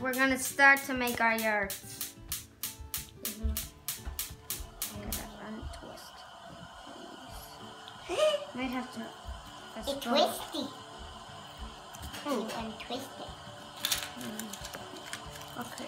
we're gonna start to make our yurts. Might have to. It's twisty. You untwist it. Okay.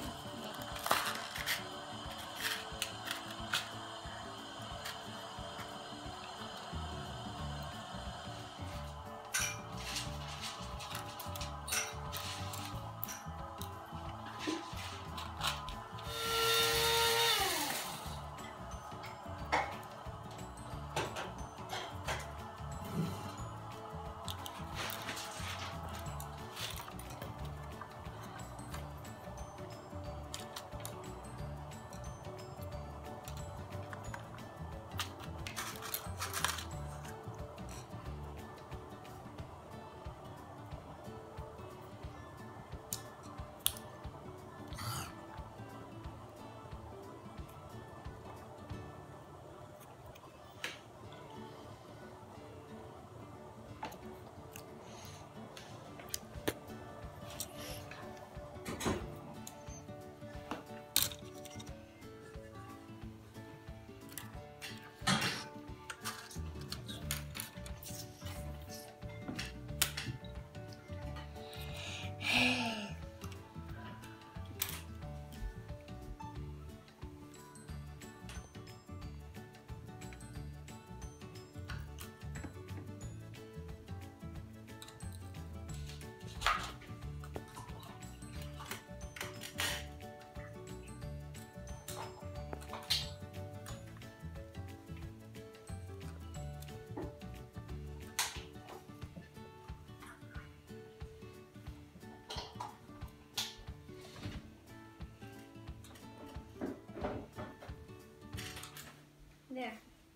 There.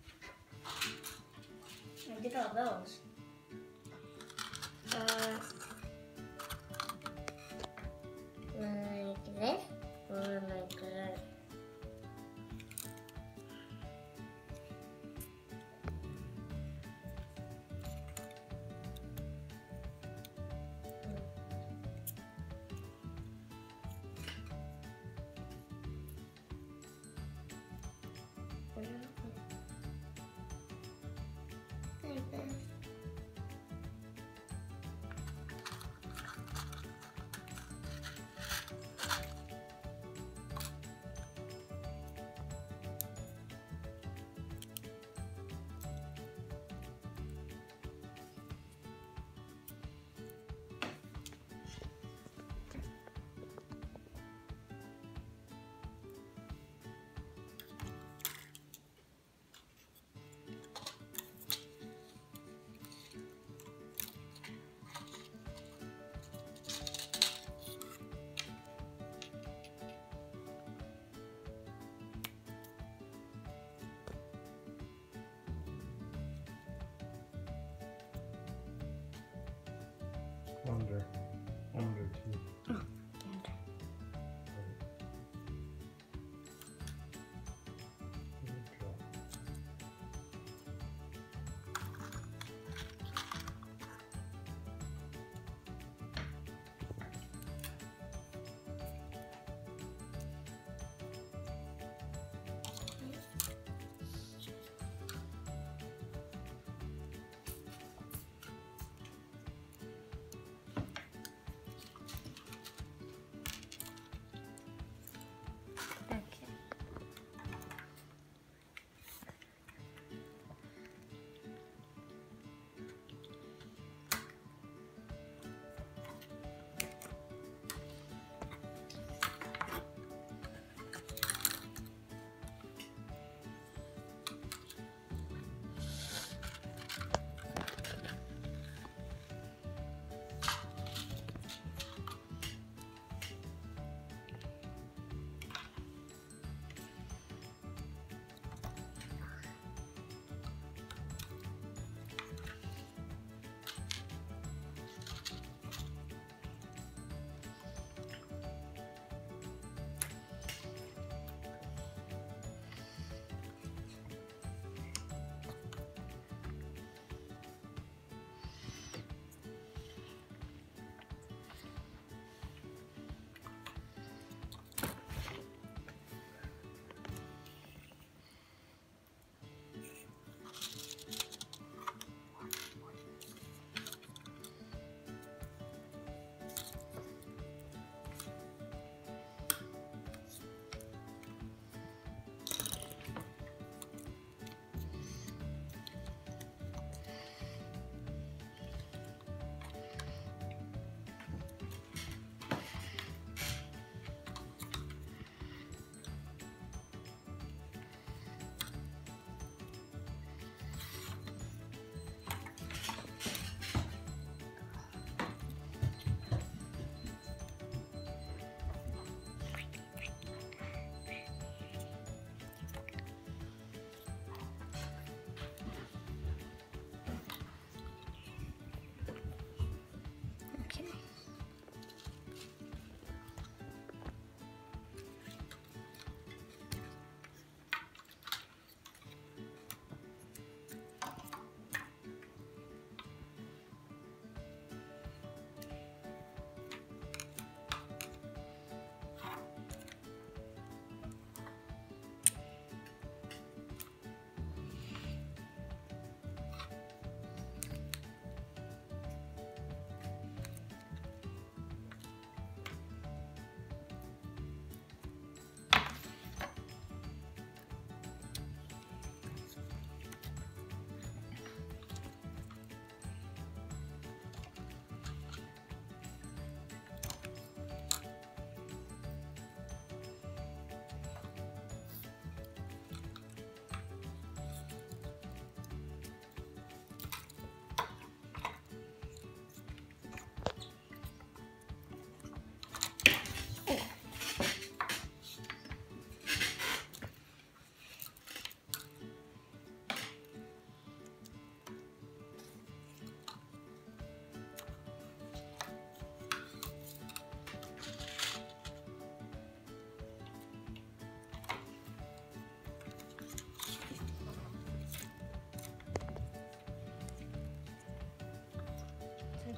I did all those. Like this or like that? Like this.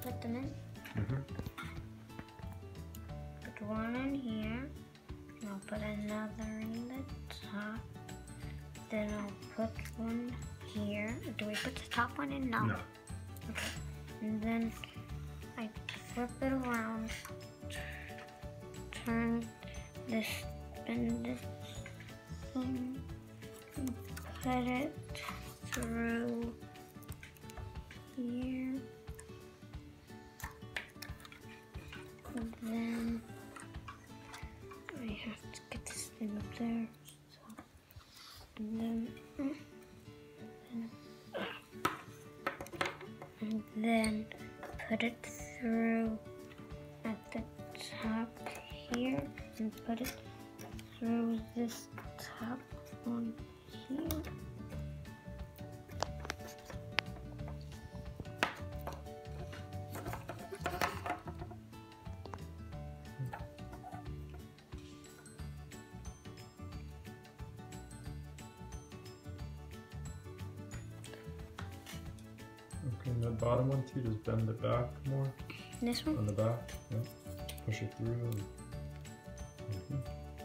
put them in. Mm-hmm. Put one in here. And I'll put another in the top. Then I'll put one here. Do we put the top one in? No. No. Okay. And then I flip it around. Turn this, spin this thing, and put it through here. And then I have to get this thing up there. So, and then put it through at the top here and put it through this top one here. Okay, and the bottom one too, just bend it back more. This one? On the back, yeah. Push it through. Mm-hmm.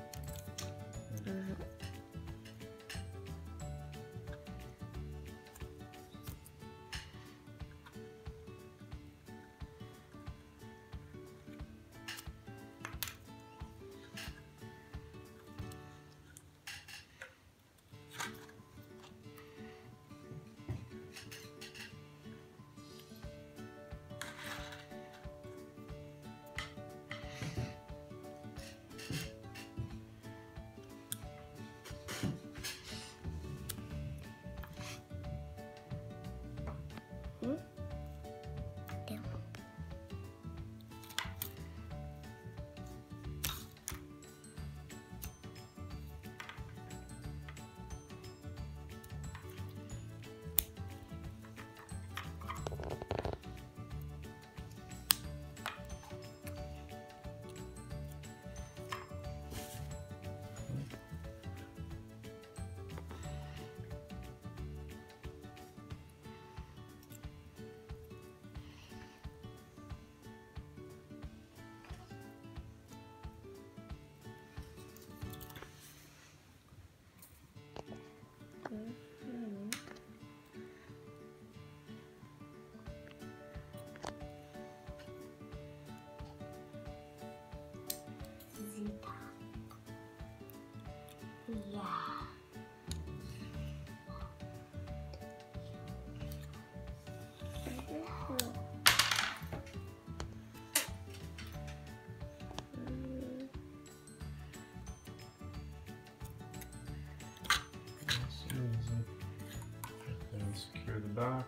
Secure the back,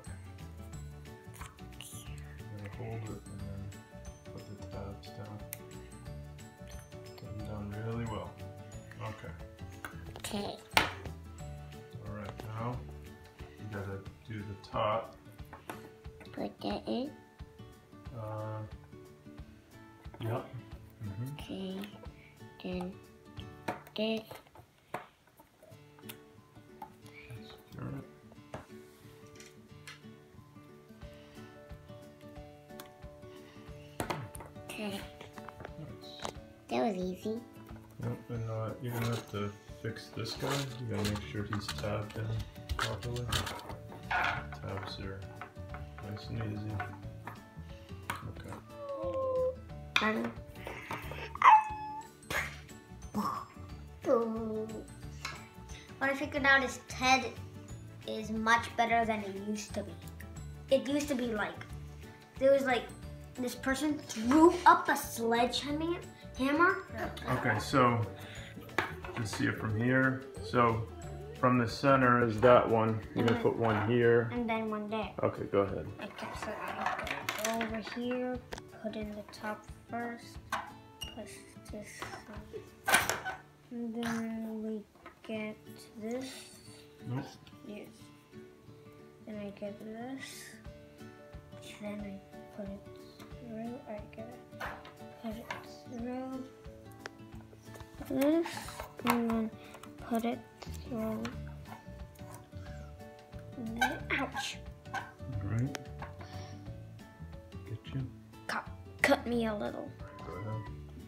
and hold it, and then put the tabs down. Get them down really well. Okay. Okay. All right, now you gotta do the top. Put that in. Yep. Mm-hmm. Okay. Then this. Secure it. Okay. Nice. That was easy. Yep, and you're gonna have to fix this guy. You gotta make sure he's tabbed in properly. Tabs are nice and easy. Okay. What I figured out is Ted is much better than it used to be. It used to be like, there was like, this person threw up a sledgehammer. Okay, so you can see it from here. So from the center is that one. You're gonna put one here. And then one there. Okay, go ahead. Okay, so I go over here, put in the top first, push this, and then we get this. Nope. Yes. Then I get this. Then I put it through. I get it. Put it through this, and then put it through. And then, ouch. All right. Get you? Cut me a little. Go ahead.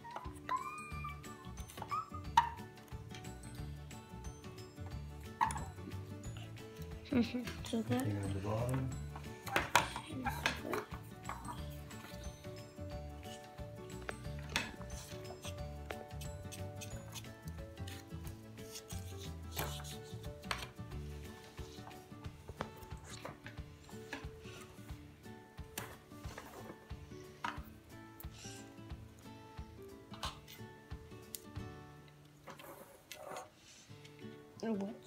So good. Looking at the bottom. What?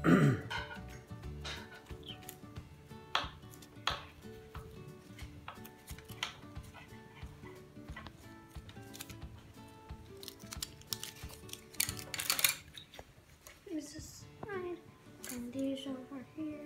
This is side, and these over here.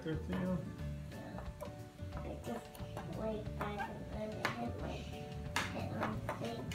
right there, Theo? I just wait back and then I hit my head on the thing.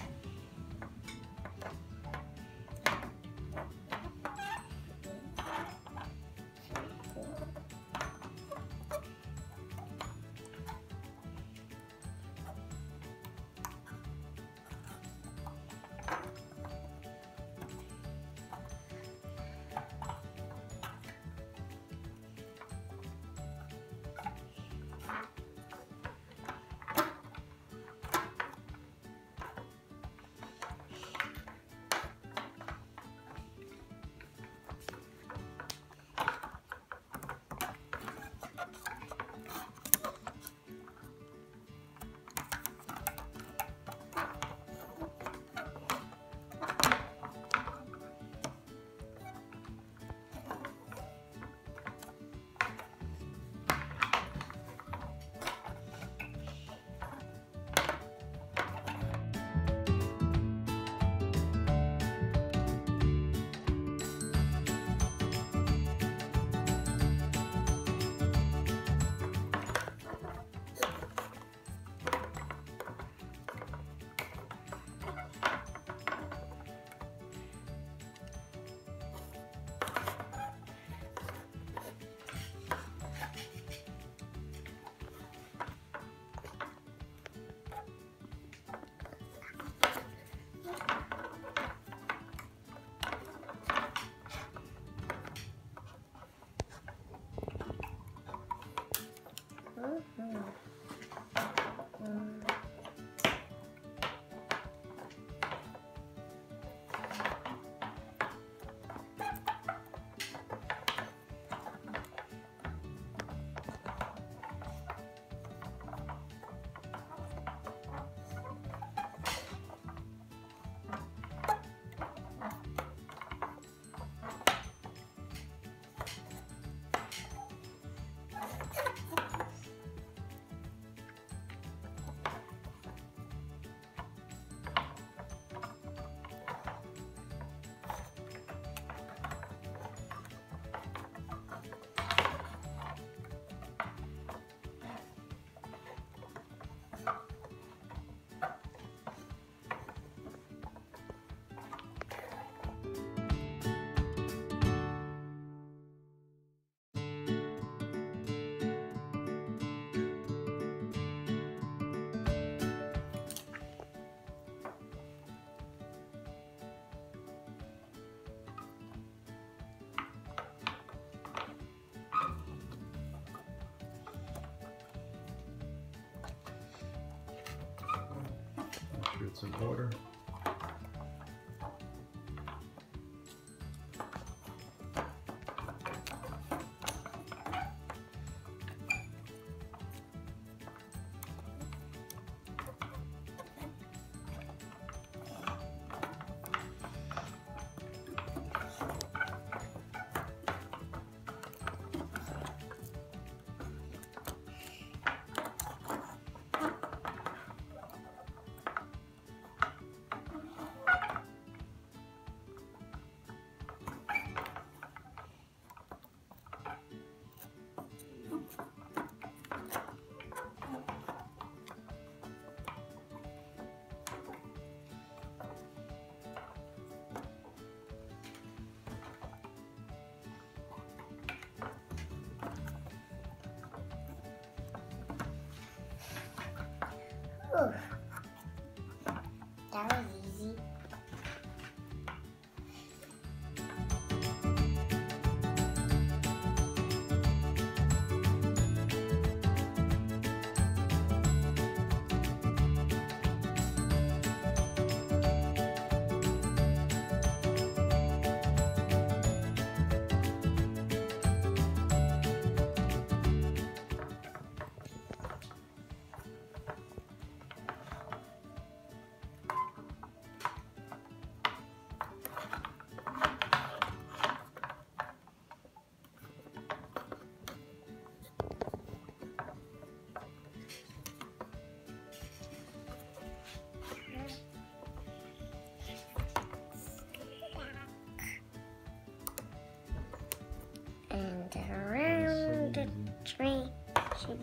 Make sure it's in order.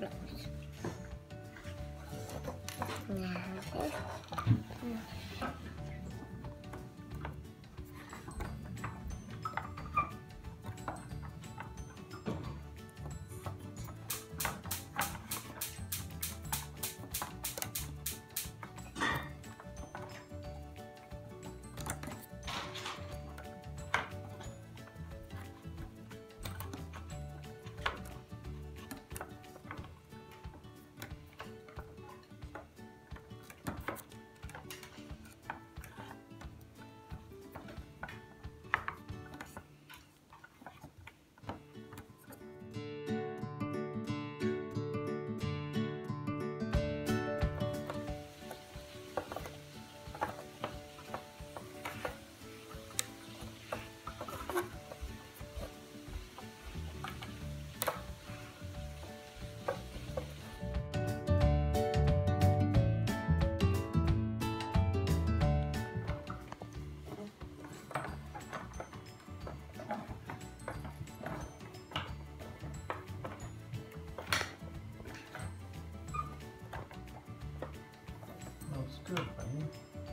Looks good, buddy.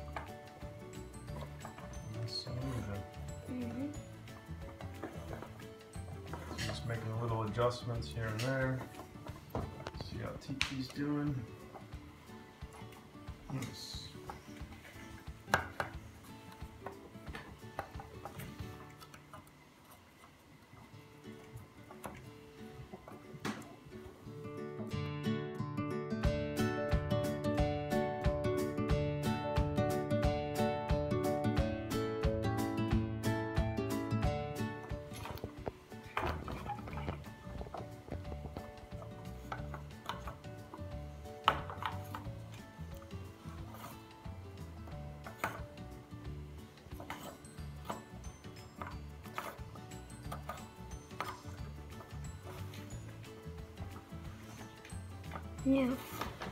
Nice and even. Just making little adjustments here and there. See how Tiki's doing. Nice. Yeah. Nice.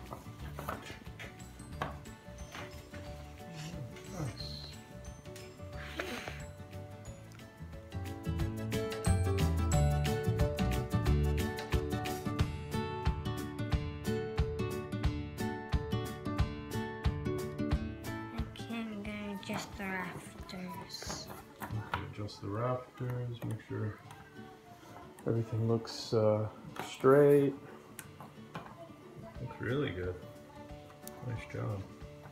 Okay, I'm gonna adjust the rafters. Okay, adjust the rafters, make sure everything looks straight. Looks really good. Nice job.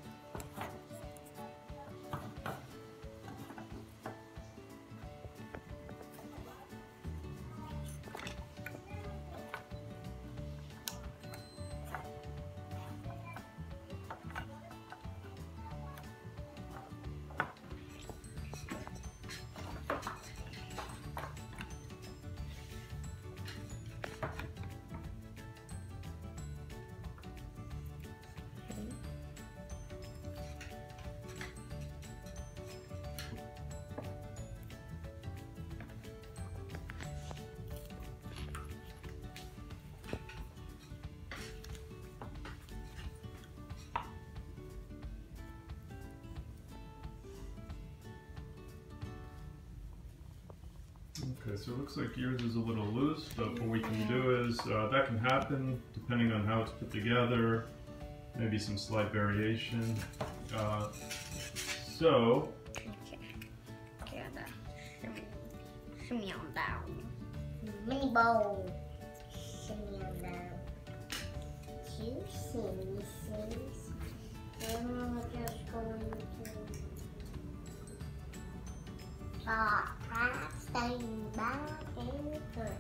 Okay, so it looks like yours is a little loose, but what we can do is, that can happen depending on how it's put together, maybe some slight variation. So, Okay. Shimmy on down. Mini bowl. Shimmy on down. Two shimmies. Then we're just going to staying back and good.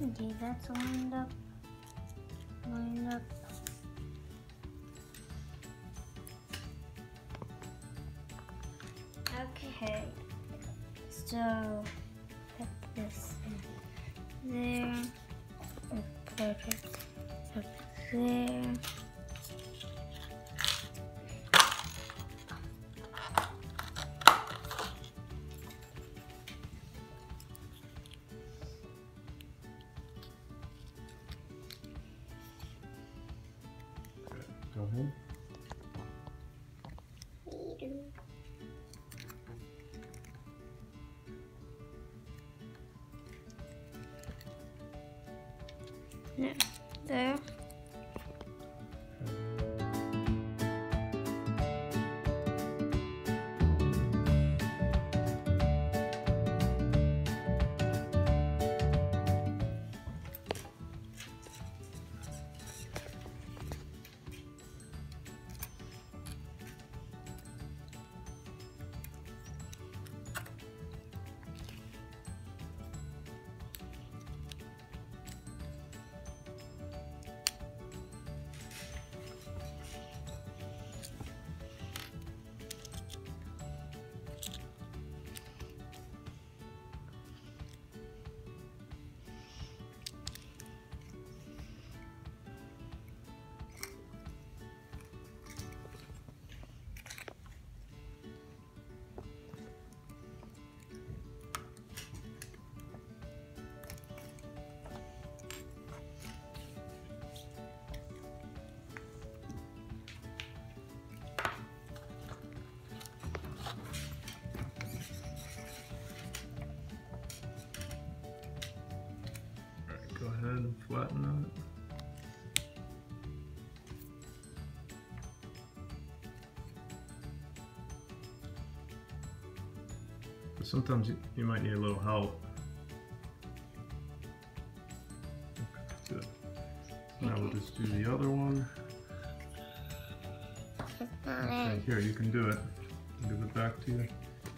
Okay, that's lined up. Lined up. Okay, so put this in there, and put it up there. Go ahead. No, there. Go ahead and flatten it. But sometimes you might need a little help. Okay, good. Now we'll just do the other one. Okay, here, you can do it. I'll give it back to you.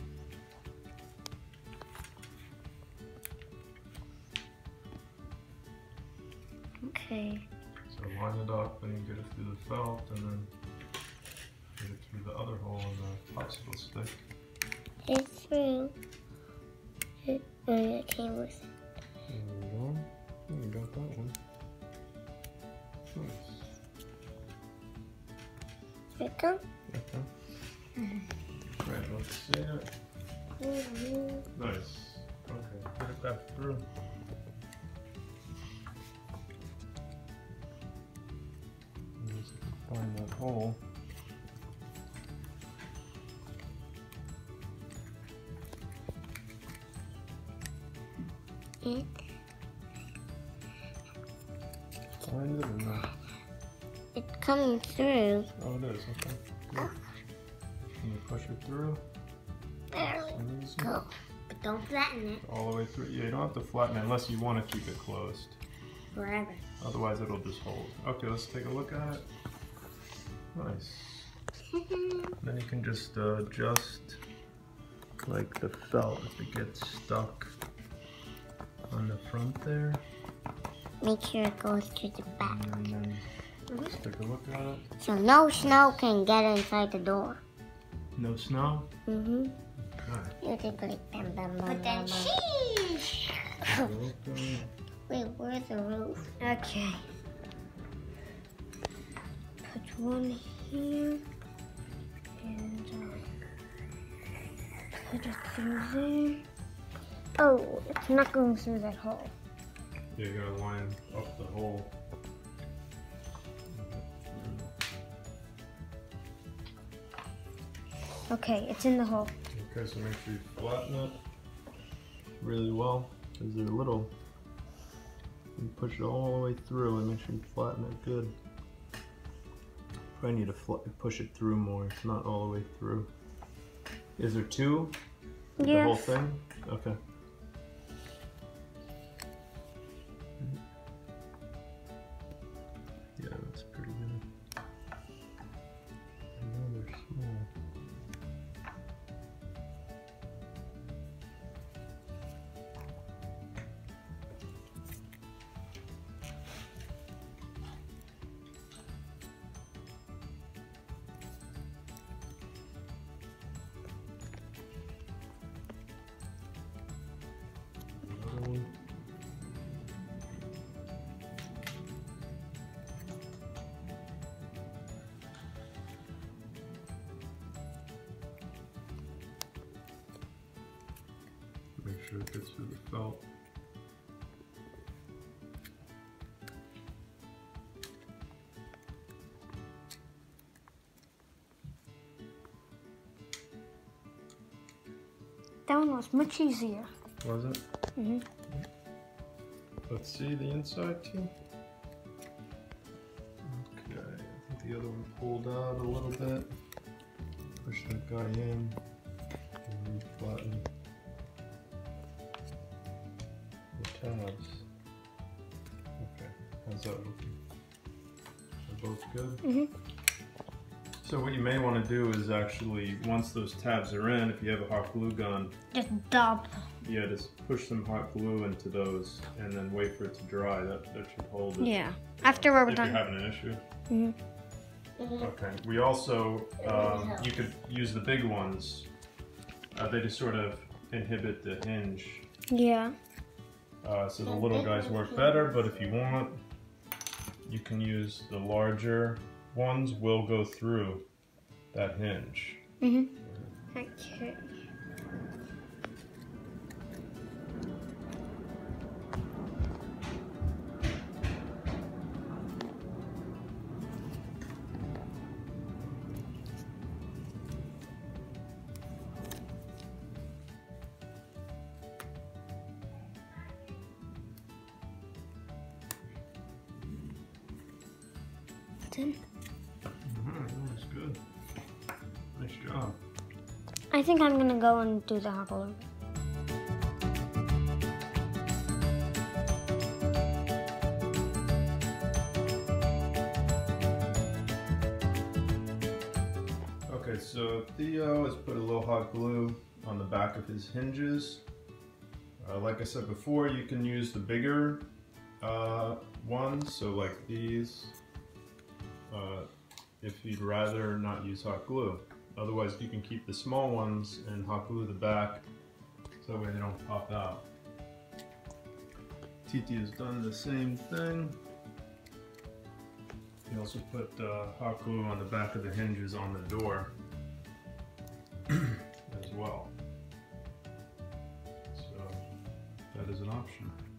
Okay. So line it up and you get it through the felt and then get it through the other hole in the popsicle stick. It's through. It came with it. There we go. Oh, you got that one. Nice. Here it comes. Okay. Right, let's see it. Nice. Okay, put it back through. Just find that hole. Find it or not? It's coming through. Oh, it is. Okay. Good. Can you push it through? There we Easy. go. But don't flatten it All the way through. Yeah, you don't have to flatten it unless you want to keep it closed. forever. Otherwise, it'll just hold. Okay, let's take a look at it. Nice. Then you can just adjust like the felt if it gets stuck on the front there. Make sure it goes to the back. And then let's take a look at it. So no snow can get inside the door. No snow? Mm-hmm. Okay. You can put it bam, bam, bam, But then bam, bam. sheesh. Okay. Wait, where's the roof? Okay. Put one here. And put it through there. Oh, it's not going through that hole. Yeah, you gotta line up the hole. Okay, it's in the hole. Okay, so make sure you flatten it really well, because they're little. You push it all the way through and make sure you flatten it good. Probably need to push it through more. It's not all the way through. Is there two? Yes. The whole thing? Okay. Yeah, that's pretty good. I know they're small. sure it gets through the felt. That one was much easier. Was it? Mm-hmm. Let's see the inside too. Okay, I think the other one pulled out a little bit. Push that guy in and flatten the tabs. Okay, how's that looking? They're both good? Mm-hmm. So what you may want to do is actually, once those tabs are in, if you have a hot glue gun, Just dump. yeah, just push some hot glue into those and then wait for it to dry. That should hold it. Yeah. After we're if done. you're having an issue. Mm-hmm. Okay. We also, you could use the big ones. They just sort of inhibit the hinge. Yeah. So the little guys work better, but if you want, you can use the larger ones. Will go through that hinge. Mm-hmm. Okay. Tim? That was good. Nice job. I think I'm gonna go and do the hot glue. Okay, so Theo has put a little hot glue on the back of his hinges. Like I said before, you can use the bigger ones, so like these, if you'd rather not use hot glue. Otherwise, you can keep the small ones and hot glue the back, so that way they don't pop out. Titi has done the same thing. He also put hot glue on the back of the hinges on the door as well. So that is an option.